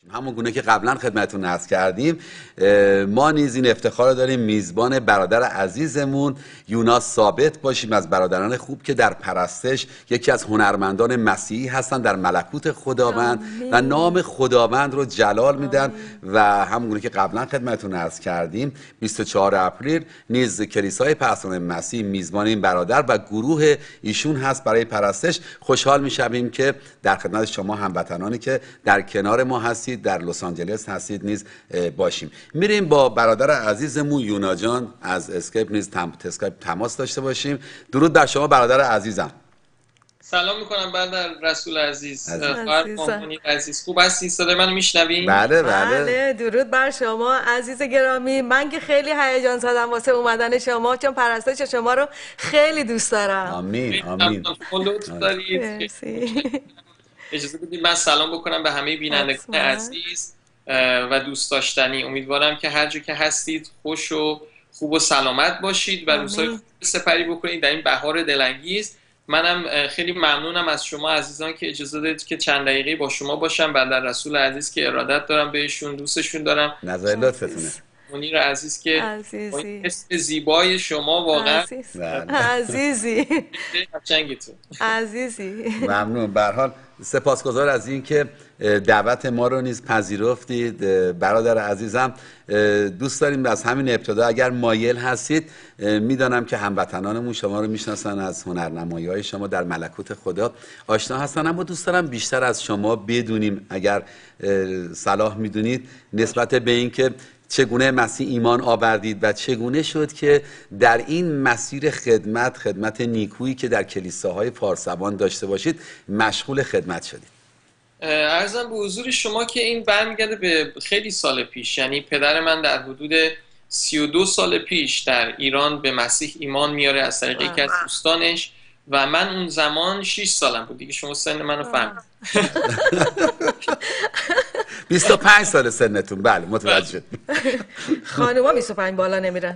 همون گونه که قبلا خدمتتون عرض کردیم، ما نیز این افتخار رو داریم میزبان برادر عزیزمون یوناس ثابت باشیم، از برادران خوب که در پرستش یکی از هنرمندان مسیحی هستن در ملکوت خداوند و نام خداوند رو جلال میدن. و همون گونه که قبلا خدمتتون عرض کردیم 24 اپریل نیز کلیسای پرستان مسیح میزبان این برادر و گروه ایشون هست برای پرستش. خوشحال میشویم که در خدمت شما هموطنانی که در کنار ما هستید در لس آنجلس هستید نیز باشیم. میریم با برادر عزیزمون یونا جان از اسکیپ نیز تماس داشته باشیم. درود بر شما برادر عزیزم. سلام میکنم برادر رسول عزیز. عزیز خوب هستی؟ صدای منو میشنوین؟ بله. درود بر شما عزیز گرامی. من که خیلی هیجان زدم واسه اومدن شما، چون پرستش شما رو خیلی دوست دارم. آمین. لطف دارید. اجازه بدید من سلام بکنم به همه بینندگان عزیز و دوست داشتنی. امیدوارم که هر جا که هستید خوش و خوب و سلامت باشید و روزهای خوب سپری بکنید در این بهار دلانگیز. منم خیلی ممنونم از شما عزیزان که اجازه دادید که چند دقیقه با شما باشم. برادر رسول عزیز که ارادت دارم بهشون، دوستشون دارم. نظر لطفتونه. منیر عزیز که اسم زیبای شما واقعا عزیزی ممنون. به هر حال سپاسگزار از این که دعوت ما رو نیز پذیرفتید برادر عزیزم. دوست داریم از همین ابتدا اگر مایل هستید، میدانم که هموطنانمون شما رو میشناسن، از هنرنمایی‌های شما در ملکوت خدا آشنا هستن، اما دوست دارم بیشتر از شما بدونیم اگر صلاح میدونید نسبت به این که چگونه مسیح ایمان آوردید و چگونه شد که در این مسیر خدمت نیکویی که در کلیساهای پارسوان داشته باشید مشغول خدمت شدید. عرضم به حضور شما که این برمیگرده به خیلی سال پیش. یعنی پدر من در حدود 32 سال پیش در ایران به مسیح ایمان میاره از طریق یکی از دوستانش و من اون زمان 6 سالم بود. دیگه شما سن منو فهمید. 25 سال سنتون. بله متوجه شد. خانوما 25 بالا نمیرن.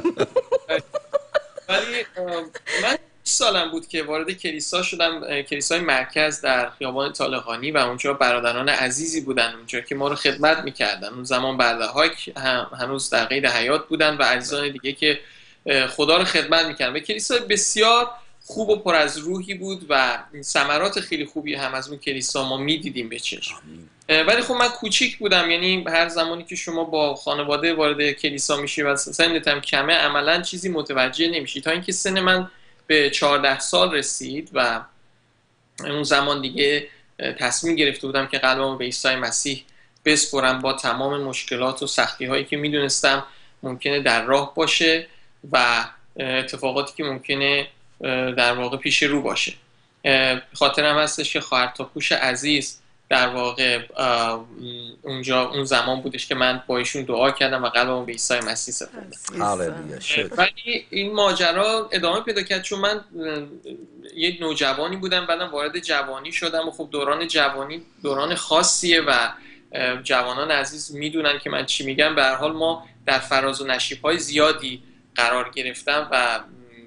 ولی من 6 سالم بود که وارد کلیسا شدم، کلیسای مرکز در خیابان طالقانی، و اونجا برادران عزیزی بودن اونجا که ما رو خدمت میکردن. اون زمان برادرها هنوز در قید حیات بودن و عزیزان دیگه که خدا رو خدمت میکردن. و کلیسا بسیار خوب و پر از روحی بود و ثمرات خیلی خوبی هم از اون کلیسا ما میدیدیم به چشم. ولی خب من کوچیک بودم، یعنی هر زمانی که شما با خانواده وارد کلیسا میشی و سنت هم کمه عملا چیزی متوجه نمیشی، تا اینکه سن من به 14 سال رسید و اون زمان دیگه تصمیم گرفته بودم که قلبمو به عیسی مسیح بسپرم با تمام مشکلات و سختی هایی که میدونستم ممکنه در راه باشه و اتفاقاتی که ممکنه در واقع پیش رو باشه. خاطرم هستش که خواهر تاپوش عزیز در واقع اونجا اون زمان بودش که من با ایشون دعا کردم و قلبمو به عیسی مسیح سپردم. ولی این ماجرا ادامه پیدا کرد چون من یک نوجوانی بودم، بعدم وارد جوانی شدم و خب دوران جوانی دوران خاصیه و جوانان عزیز میدونن که من چی میگم. به هر حال ما در فراز و نشیب‌های زیادی قرار گرفتم و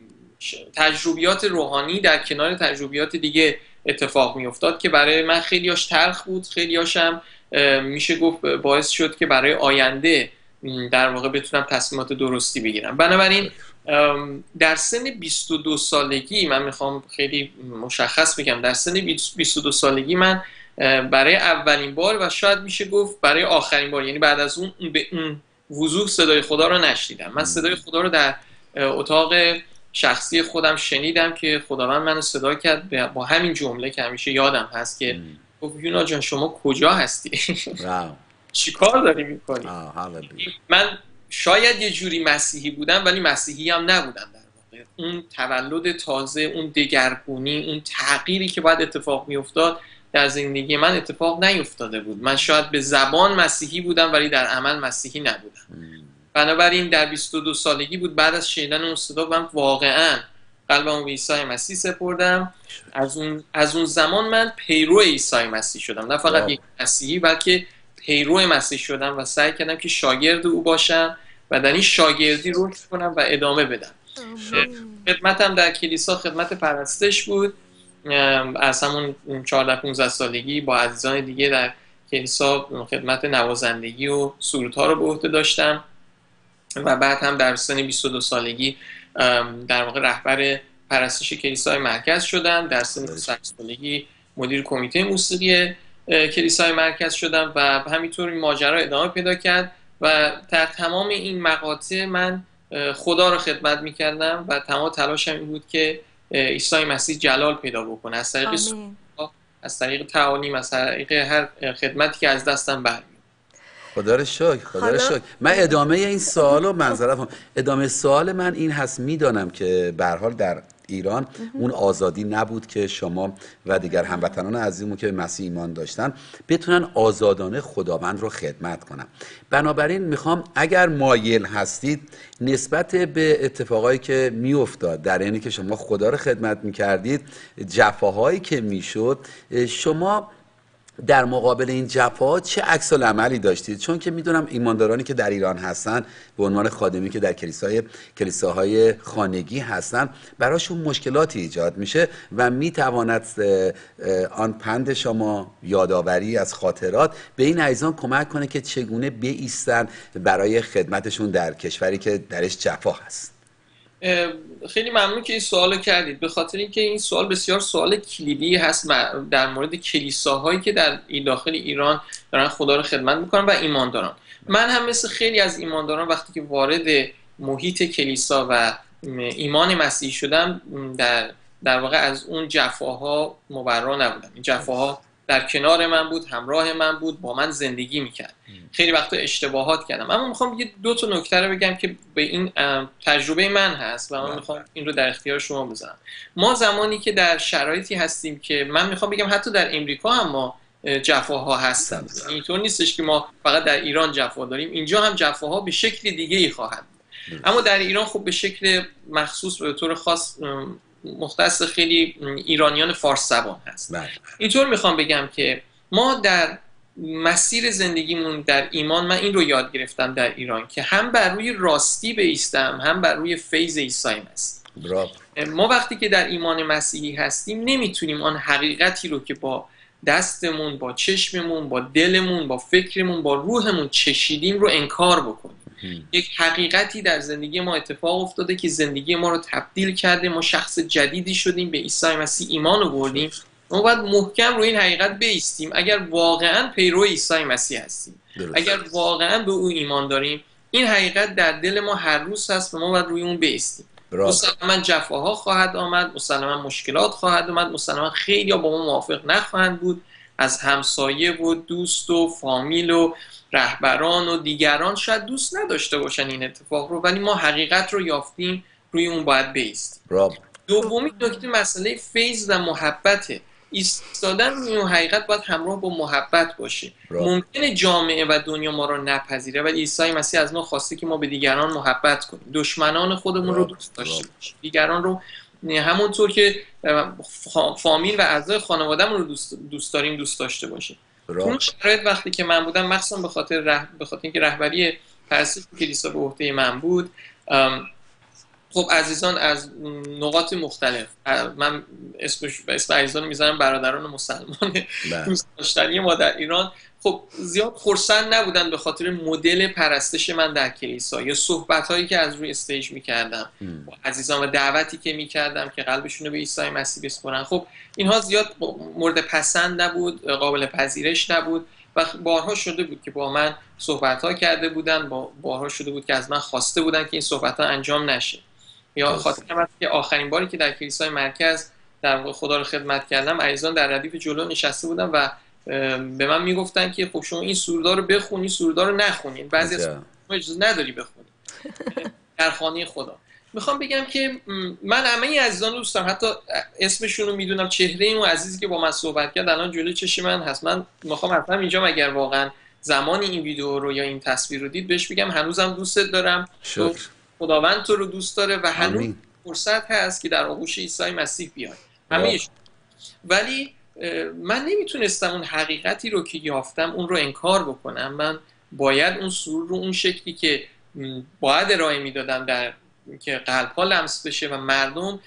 تجربیات روحانی در کنار تجربیات دیگه اتفاق می افتاد که برای من خیلیاش تلخ بود، خیلیاش هم میشه گفت باعث شد که برای آینده در واقع بتونم تصمیمات درستی بگیرم. بنابراین در سن 22 سالگی من میخوام خیلی مشخص بگم، در سن 22 سالگی من برای اولین بار و شاید میشه گفت برای آخرین بار، یعنی بعد از اون به اون وضوح صدای خدا رو نشنیدم. من صدای خدا رو در اتاق شخصی خودم شنیدم که خداوند منو صدا کرد با همین جمله که همیشه یادم هست که گفت یونا جان شما کجا هستی؟ چی کار داری میکنی؟ من شاید یه جوری مسیحی بودم ولی مسیحی هم نبودم در واقع. اون تولد تازه، اون دگرگونی، اون تغییری که باید اتفاق میافتاد در زندگی من اتفاق نیفتاده بود. من شاید به زبان مسیحی بودم ولی در عمل مسیحی نبودم. بنابراین در 22 سالگی بود بعد از شنیدن اون صدا من واقعا قلبمو به عیسی مسیح سپردم. از اون زمان من پیرو عیسی مسیح شدم، نه فقط یک مسیحی بلکه پیرو مسیح شدم و سعی کردم که شاگرد او باشم و در این شاگردی رشد کنم و ادامه بدم. خدمتم در کلیسا خدمت پرستش بود. از همون 14-15 سالگی با عزیزان دیگه در کلیسا خدمت نوازندگی و سرودها رو به عهده داشتم و بعد هم در سن 22 سالگی در واقع رهبر پرستش کلیسای مرکز شدم. در سن 30 سالگی مدیر کمیته موسیقی کلیسای مرکز شدم و همینطور این ماجرا ادامه پیدا کرد و در تمام این مقاطع من خدا رو خدمت میکردم و تمام تلاشم این بود که عیسی مسیح جلال پیدا بکنه از طریق از طریق تعالیم، از طریق هر خدمتی که از دستم برمیاد. خدا رو شکر، خدا رو شکر. من ادامه این سوالو ادامه سوال من این هست، میدانم که به هر حال در ایران اون آزادی نبود که شما و دیگر هموطنان عزیزمون که به مسیح ایمان داشتن بتونن آزادانه خداوند رو خدمت کنن. بنابراین میخوام اگر مایل هستید نسبت به اتفاقایی که میافتاد در اینی که شما خدا رو خدمت میکردید، جفاهایی که میشد، شما در مقابل این جفاها چه عکس العملی داشتید؟ چون که میدونم ایماندارانی که در ایران هستن به عنوان خادمی که در کلیساهای خانگی هستن براشون مشکلاتی ایجاد میشه و میتواند آن پند شما، یادآوری از خاطرات به این عزیزان کمک کنه که چگونه بایستن برای خدمتشون در کشوری که درش جفا هست. خیلی ممنون که این سوالو کردید، به خاطر اینکه این سوال بسیار سوال کلیدی هست در مورد کلیساهایی که در داخل ایران دارن خدا رو خدمت میکنن و ایمانداران. من هم مثل خیلی از ایمانداران وقتی که وارد محیط کلیسا و ایمان مسیحی شدم در واقع از اون جفاها مبرا نبودم. این جفاها در کنار من بود، همراه من بود، با من زندگی میکرد. خیلی وقتا اشتباهات کردم، اما میخوام یه دو تا نکته رو بگم که به این تجربه من هست و من میخوام این رو در اختیار شما بذارم. ما زمانی که در شرایطی هستیم که من میخوام بگم حتی در امریکا هم ما جفاها هستن، اینطور نیستش که ما فقط در ایران جفا داریم، اینجا هم جفاها به شکل دیگه ای خواهد بود. اما در ایران خب به شکل مخصوص به طور خاص مختص خیلی ایرانیان فارس زبان هست. اینطور میخوام بگم که ما در مسیر زندگیمون در ایمان، من این رو یاد گرفتم در ایران که هم بر روی راستی بایستم هم بر روی فیض عیسی مسیح. ما وقتی که در ایمان مسیحی هستیم نمیتونیم آن حقیقتی رو که با دستمون، با چشممون، با دلمون، با فکرمون، با روحمون چشیدیم رو انکار بکنیم. یک حقیقتی در زندگی ما اتفاق افتاده که زندگی ما رو تبدیل کرده، ما شخص جدیدی شدیم، به عیسی مسیح ایمان آوردیم. ما باید محکم روی این حقیقت بایستیم. اگر واقعا پیرو عیسی مسیح هستیم، اگر واقعا به او ایمان داریم، این حقیقت در دل ما هر روز هست و ما باید روی اون بایستیم. مسلما جفاها خواهد آمد، مسلما مشکلات خواهد آمد، مسلما خیلی با ما موافق نخواهند بود، از همسایه و دوست و فامیل و رهبران و دیگران شاید دوست نداشته باشن این اتفاق رو، ولی ما حقیقت رو یافتیم، روی اون باید بایستیم. دومی نکته مسئله فیض و محبته. ایستادن روی اون حقیقت باید همراه با محبت باشه. ممکنه جامعه و دنیا ما رو نپذیره، ولی عیسی مسیح از ما خواسته که ما به دیگران محبت کنیم، دشمنان خودمون رو دوست داشته باشیم، دیگران رو همونطور که فامیل و اعضای خانواده‌مون رو دوست داریم دوست داشته باشیم. اون شرایط وقتی که من بودم، مخصوصا به خاطر اینکه رهبری پرستش کلیسا به عهده من بود، خب عزیزان از نقاط مختلف، من اسم عزیزان رو میذارم برادران مسلمان دوست داشتنی ما در ایران، خب زیاد خرسند نبودن به خاطر مدل پرستش من در کلیسا یا صحبت‌هایی که از روی استیج می‌کردم با عزیزان و دعوتی که می‌کردم که قلبشون رو به عیسی مسیح بسپارن. خب اینها زیاد مورد پسند نبود، قابل پذیرش نبود و بارها شده بود که با من صحبت‌ها کرده بودن، بارها شده بود که از من خواسته بودن که این صحبت‌ها انجام نشه. یا خاطرم هست که آخرین باری که در کلیسای مرکز در خدا رو خدمت کردم، عزیزان در ردیف جلو نشسته بودن و به من میگفتن که خب شما این سرودا رو بخونی، سرودا رو نخونین، بعضی از شما اجازه نداری بخونی در خانه خدا. میخوام بگم که من همه عزیزان دوست دارم، حتی اسمشون رو میدونم، چهره اون عزیزی که با من صحبت کرد الان جلوی چشم من هست. من میخوام حتما اینجا اگر واقعا زمانی این ویدیو رو یا این تصویر رو دید بهش بگم هنوزم دوستت دارم، خداوند تو رو دوست داره و هنوز فرصت هست که در آغوش عیسی مسیح بیای. همیشه. ولی من نمیتونستم اون حقیقتی رو که یافتم اون رو انکار بکنم. من باید اون سرور رو اون شکلی که باید ارائه میدادم در که قلب‌ها لمس بشه و مردم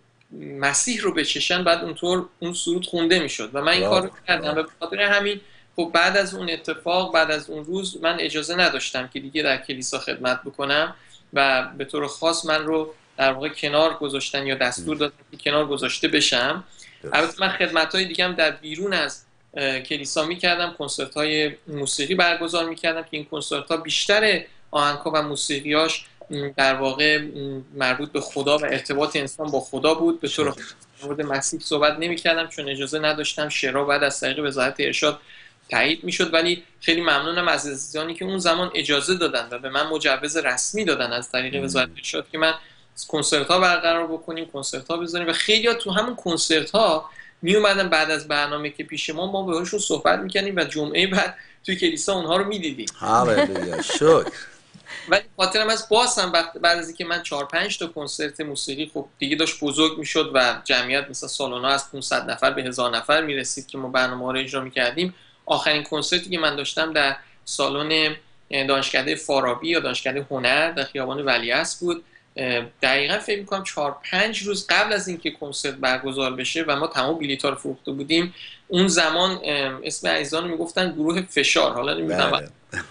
مسیح رو بچشن، بعد اونطور اون سرود خونده میشد و من این کار رو کردم و به خاطر همین خب بعد از اون اتفاق، بعد از اون روز من اجازه نداشتم که دیگه در کلیسا خدمت بکنم و به طور خاص من رو در واقع کنار گذاشتن یا دستور دادن که کنار گذاشته بشم. البته من خدمت‌های دیگه هم در بیرون از کلیسا می‌کردم، کنسرت‌های موسیقی برگزار می‌کردم که این کنسرت‌ها بیشتر آهنگ‌ها و موسیقیاش در واقع مربوط به خدا و ارتباط انسان با خدا بود. به طور مورد مسیح صحبت نمی‌کردم چون اجازه نداشتم. شعرها بعد از طریق وزارت ارشاد تایید میشد، ولی خیلی ممنونم از عزیزانی که اون زمان اجازه دادن و به من مجوز رسمی دادن از طریق وزارت ارشاد که من کنسرت ها برقرار بکنیم، کنسرت ها بذاریم و خیلی ها تو همون کنسرت ها می اومدن بعد از برنامه که پیش ما باهاشون صحبت میکنیم و جمعه بعد توی کلیسا اونها رو میدیدیم. هاللویا، شکر. ولی خاطرم از باز هم بعد از اینکه من 4-5 تا کنسرت موسیقی خب دیگه داشت بزرگ میشد و جمعیت مثلا سالونا از 500 نفر به 1000 نفر میرسید که ما برنامه رو اجرا میکردیم. آخرین کنسرتی که من داشتم در سالن دانشکده فارابی یا دانشکده هنر در خیابان ولیعصر بود. دقیقاً فکر می‌کنم 4-5 روز قبل از اینکه کنسرت برگزار بشه و ما تمام بلیط‌ها رو فروخته بودیم، اون زمان اسم عزیزان رو میگفتن گروه فشار. حالا نمی‌دونم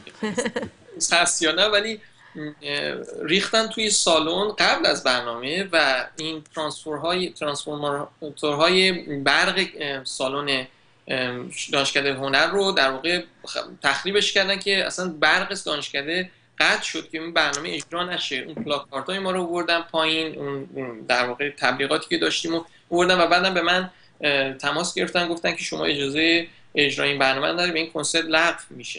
هست یا نه، ولی ریختن توی سالن قبل از برنامه و این ترانسفورماتورهای برق سالن دانشکده هنر رو در واقع تخریبش کردن که اصلا برق دانشکده قطع شد که این برنامه اجرا نشه. اون پلاکاردهای ما رو آوردن پایین، اون در واقع تبلیغاتی که داشتیم رو آوردن و بعدم به من تماس گرفتن، گفتن که شما اجازه اجرای این برنامه نداری، به این کنسرت لغو میشه.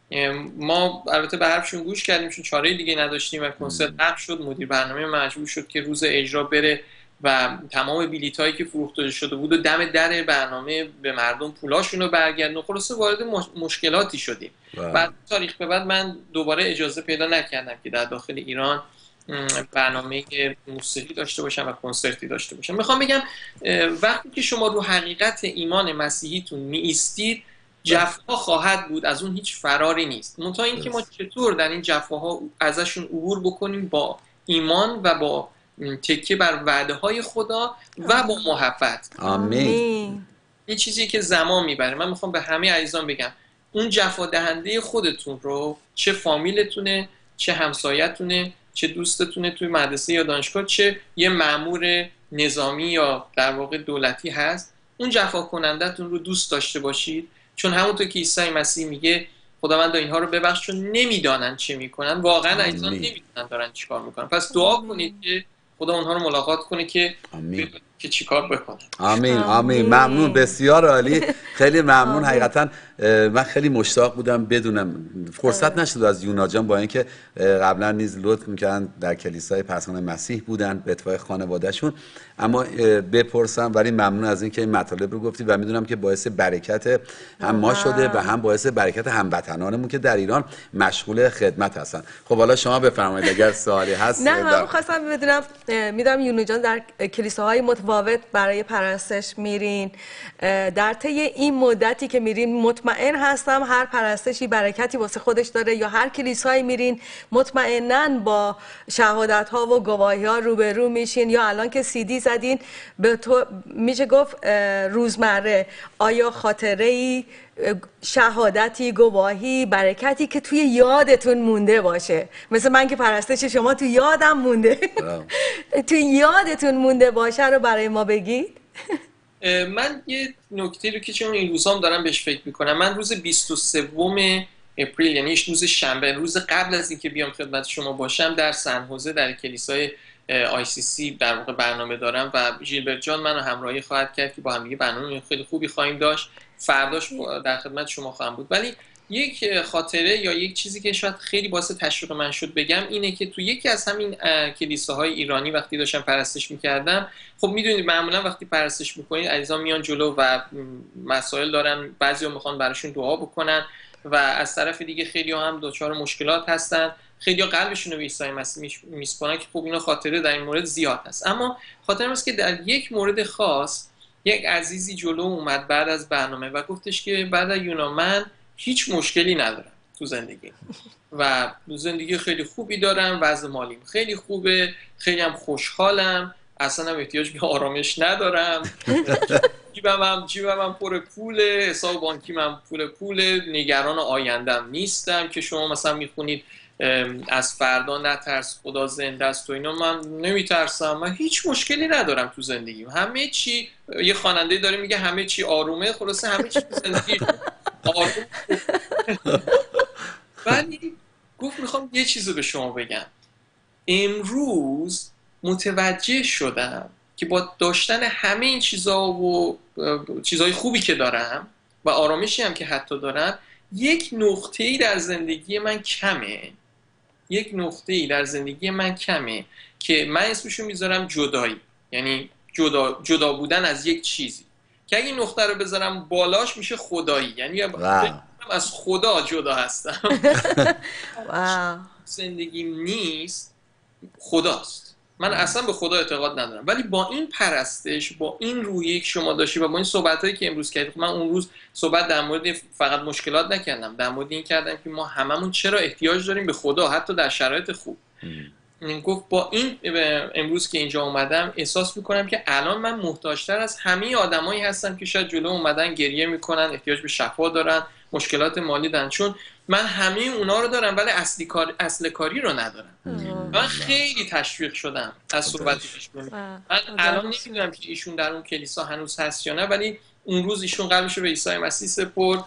ما البته به حرفشون گوش کردیم چون چاره دیگه نداشتیم و کنسرت لغو شد. مدیر برنامه مجبور شد که روز اجرا بره و تمام بلیط‌هایی که فروخته شده بود و دم در برنامه به مردم پولاشون رو برگردونه. خلاصه وارد مشکلاتی شدیم. بعد تاریخ به بعد من دوباره اجازه پیدا نکردم که در داخل ایران برنامه موسیقی داشته باشم و کنسرتی داشته باشم. میخوام بگم وقتی که شما رو حقیقت ایمان مسیحیتون می ایستید، جفا خواهد بود، از اون هیچ فراری نیست. منتها اینکه ما چطور در این جفاها ازشون عبور بکنیم با ایمان و با تکیه بر وعده های خدا و با محبت. آمین. این چیزی که زمان میبره. من میخوام به همه عزیزان بگم اون جفا دهنده خودتون رو، چه فامیلتونه، چه همسایتونه، چه دوستتونه توی مدرسه یا دانشگاه، چه یه مأمور نظامی یا در واقع دولتی هست، اون جفا کنندتون رو دوست داشته باشید، چون همونطور که عیسی مسیح میگه خداوند اینها رو ببخش چون نمیدانن چه میکنن. واقعا عزیزان نمیدونن دارن چیکار میکنن. پس دعا کنید که خدا اونها رو ملاقات کنه که که چیکار بکنن. آمین آمین. ممنون، بسیار عالی، خیلی ممنون. حقیقتا من خیلی مشتاق بودم بدونم، فرصت نشد از یونا جان، با اینکه قبلا نیز لطف میکردن در کلیسای پسان مسیح بودن به اتفاق خانوادهشون، اما بپرسم. ولی ممنون از اینکه این مطالب رو گفتی و میدونم که باعث برکت هم ما شده و هم باعث برکت هموطنانمون که در ایران مشغول خدمت هستن. خب حالا شما بفرمایید اگر سوالی هست. نه من خواستم بدونم، میدونم یونا جان در کلیساهای متفاوت برای پرستش میرین، در طی این مدتی که میرین مطمئن هستم هر پرستشی برکتی واسه خودش داره، یا هر کلیسایی میرین مطمئناً با شهادت ها و گواهی ها روبرو میشین، یا الان که CD زدین به تو میشه گفت روزمره، آیا خاطره ای، شهادتی، گواهی، برکتی که توی یادتون مونده باشه؟ مثل من که پرستش شما توی یادم مونده توی یادتون مونده باشه رو برای ما بگید. من یه نکته رو که چون این روزام دارم بهش فکر میکنم، من روز 23 اپریل یعنی روز شنبه، روز قبل از اینکه بیام خدمت شما باشم، در سن‌حوزه در کلیسای ICC در واقع برنامه دارم و ژیلبرت جان منو همراهی خواهد کرد که با هم دیگه برنامه خیلی خوبی خواهیم داشت. فرداش در خدمت شما خواهم بود. ولی یک خاطره یا یک چیزی که شاید خیلی باعث تشویق من شد بگم اینه که تو یکی از همین کلیساهای ایرانی وقتی داشتم پرستش میکردم، خب میدونید معمولا وقتی پرستش میکنید عزیزان میان جلو و مسائل دارن، بعضیا میخوان براشون دعا بکنن و از طرف دیگه خیلی‌ها هم دچار مشکلات هستن، خیلی‌ها قلبشون رو به عیسی مسیح میسپارن که خب اینا خاطره در این مورد زیاد هست. اما خاطرم است که در یک مورد خاص یک عزیزی جلو اومد بعد از برنامه و گفتش که بعد از یونا من هیچ مشکلی ندارم تو زندگی و زندگی خیلی خوبی دارم، وضع مالیم خیلی خوبه، خیلی هم خوشحالم، اصلا هم احتیاج به آرامش ندارم جیبم هم پر پوله، حساب بانکی من پول، نگران آیندم نیستم که شما مثلا میخونید از فردا نترس خدا زنده است و اینا. من نمیترسم، من هیچ مشکلی ندارم تو زندگیم، همه چی، یه خواننده داره میگه همه چی آرومه، خلاصه همه چی تو زندگی آروم. ولی گفت میخوام یه چیزو به شما بگم. امروز متوجه شدم که با داشتن همه این چیزا و چیزای خوبی که دارم و آرامشی هم که حتی دارم، یک نقطه‌ای در زندگی من کمه که من اسمشو میذارم جدایی، یعنی جدا بودن از یک چیزی، که اگه این نقطه رو بذارم بالاش میشه خدایی، یعنی از خدا جدا هستم. زندگیم نیست، خداست. من اصلا به خدا اعتقاد ندارم، ولی با این پرستش، با این رویی که شما داشتی و با این صحبتایی که امروز کردید، من اون روز صحبت در مورد فقط مشکلات نکردم، در مورد این کردم که ما هممون چرا احتیاج داریم به خدا حتی در شرایط خوب. گفت با این امروز که اینجا اومدم احساس میکنم که الان من محتاجتر از همه آدمایی هستم که شاید جلو اومدن گریه میکنن، احتیاج به شفا دارن، مشکلات مالی دارن، چون من همه اونا رو دارم ولی اصل کاری رو ندارم. من خیلی تشویق شدم از صحبتش. من الان نمیدونم که ایشون در اون کلیسا هنوز هست یا نه، ولی اون روز ایشون قلبش رو به عیسی مسیح سپرد،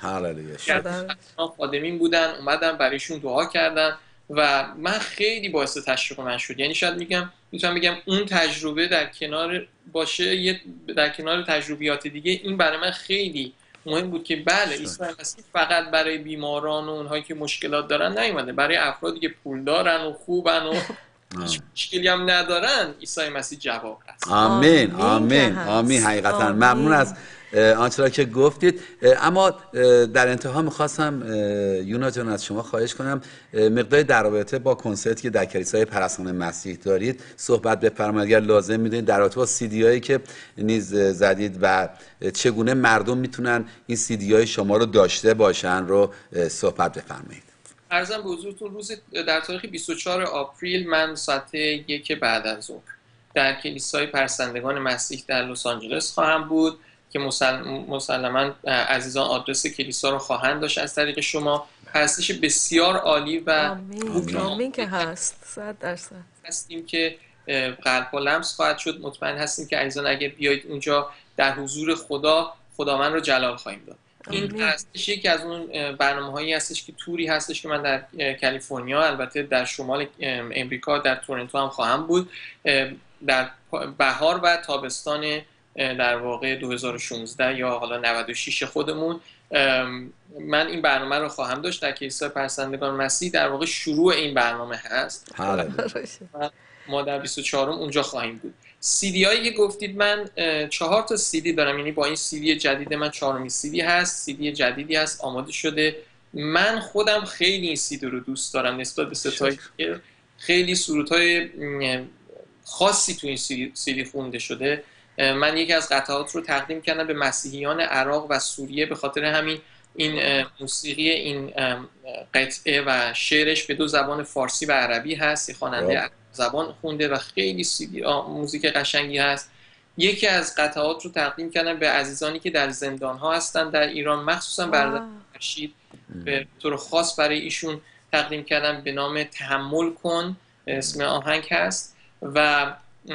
خادمین بودن اومدن برایشون دعا کردن و من خیلی باعث تشویق من شد. یعنی شاید میتونم بگم اون تجربه در کنار باشه، در کنار تجربیات دیگه، این برای من خیلی مهم بود که بله عیسی مسیح فقط برای بیماران و اونهایی که مشکلات دارن نیومده، برای افرادی که پول دارن و خوبن و هیچ مشکلی هم ندارن عیسی مسیح جواب هست. آمین آمین آمین. حقیقتا ممنون از آنچه را که گفتید. اما در انتها میخواستم یونا جان از شما خواهش کنم مقداری در رابطه با کنسرتی که در کلیسای پرستان مسیح دارید صحبت بفرمایید، اگر لازم میدونید، در رابطه با CD هایی که نیز زدید و چگونه مردم میتونن این CD های شما رو داشته باشن رو صحبت بفرمایید. عرضم به حضورتون روز در تاریخ 24 آپریل من ساعت 1 بعد از ظهر در کلیسای پرستندگان مسیح در لس آنجلس خواهم بود که مسلماً عزیزان آدرس کلیسا رو خواهند داشت از طریق شما. پرستش بسیار عالی و آمین که هست 100% هستیم که قلب‌ها لمس خواهد شد. مطمئن هستیم که عزیزان اگه بیایید اونجا در حضور خداوند رو جلال خواهیم داد. این پرستش یکی از اون برنامه‌هایی هستش که توری هستش که من در کالیفرنیا، البته در شمال امریکا در تورنتو هم خواهم بود در بهار و تابستان در واقع 2016 یا حالا 96 خودمون. من این برنامه رو خواهم داشت در کلیسای پرستندگان مسیح. در واقع شروع این برنامه هست. ما در 24 اونجا خواهیم بود. CD هایی که گفتید، من 4 تا CD دارم، یعنی با این CD جدید من 4مین CD هست، CD جدیدی هست آماده شده. من خودم خیلی این CD رو دوست دارم نسبت به ستایی که خیلی سرودهای خاصی تو این CD خونده شده. من یکی از قطعات رو تقدیم کردم به مسیحیان عراق و سوریه، به خاطر همین این موسیقی این قطعه و شعرش به 2 زبان فارسی و عربی هست. یه خواننده زبان خونده و خیلی موزیک قشنگی هست. یکی از قطعات رو تقدیم کردم به عزیزانی که در زندان ها هستن در ایران، مخصوصا برادر رشید، به طور خاص برای ایشون تقدیم کردم به نام تحمل کن، اسم آهنگ هست و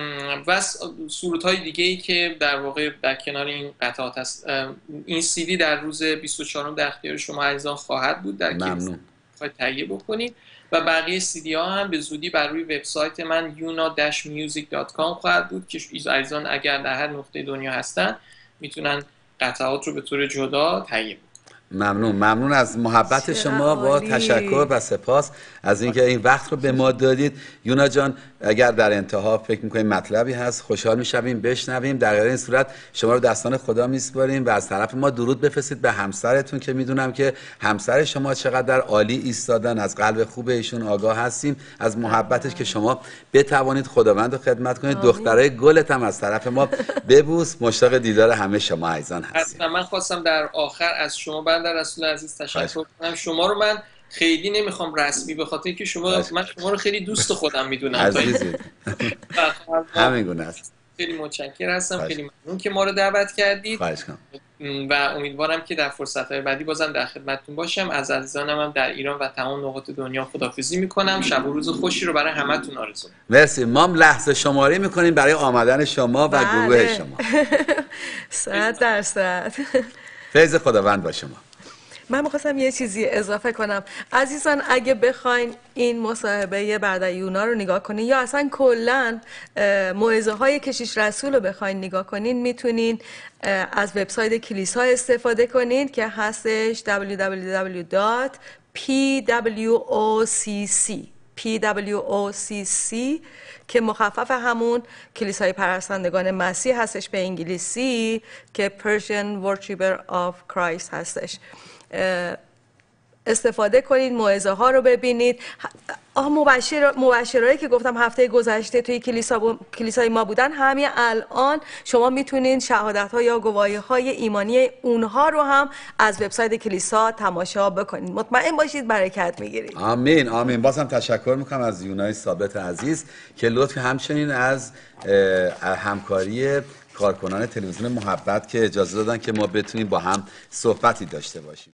سرودهای دیگه‌ای که در واقع در کنار این قطعات هست. این CD در روز 24 در اختیار شما عزیزان خواهد بود، در کلیسا خواهید تهیه بکنید و بقیه CD ها هم به زودی بر روی وبسایت من yuna-music.com خواهد بود که عزیزان اگر در هر نقطه دنیا هستن میتونن قطعات رو به طور جدا تهیه بکنن. ممنون از محبت شما، با تشکر و سپاس از اینکه این وقت رو به ما دادید. یونا جان اگر در انتها فکر می‌کنید مطلبی هست خوشحال می‌شویم بشنویم. در این صورت شما رو دستان خدا میسپاریم و از طرف ما درود بفرستید به همسرتون که میدونم که همسر شما چقدر عالی ایستادن، از قلب خوب ایشون آگاه هستیم، از محبتش که شما بتوانید خداوند رو خدمت کنید. دخترای گلت هم از طرف ما ببوس. مشتاق دیدار همه شما عزیزان هستیم. من خواستم در آخر از شما بنده رسول عزیز تشکر کنم. شما رو من خیلی نمیخوام رسمی، به خاطر که من شما رو خیلی دوست خودم میدونم. عزیزید. همین گونه است. خیلی متشکر هستم. خیلی ممنون که ما رو دعوت کردید. خواهش کنم. و امیدوارم که در فرصت‌های بعدی بازم در خدمتتون باشم. از عزیزانم هم در ایران و تمام نقاط دنیا خداحافظی میکنم. شب و روز خوشی رو برای همتون آرزو می‌کنم. مرسی. ما هم لحظه شماری میکنیم برای آمدن شما و گروه شما. 100%. فیض خداوند با شما. من می‌خواستم یه چیزی اضافه کنم. عزیزان اگه بخواین این مصاحبه برادر یونا رو نگاه کنین یا اصلا کلاً موعظه‌های کشیش رسول رو بخواین نگاه کنین، میتونین از وبسایت کلیسا استفاده کنین که هستش www.pwocc که مخفف همون کلیسای پرستندگان مسیح هستش به انگلیسی که Persian Worshipper of Christ هستش. استفاده کنید، موعظه ها رو ببینید. مبشرایی که گفتم هفته گذشته توی کلیسای ما بودن، همین الان شما میتونید شهادت ها یا گواهی های ایمانی اونها رو هم از وبسایت کلیسا تماشا بکنید. مطمئن باشید برکت میگیرید. آمین آمین. بازم تشکر میکنم از یونای ثابت عزیز که لطف همچنین از همکاری کارکنان تلویزیون محبت که اجازه دادن که ما بتونیم با هم صحبتی داشته باشیم.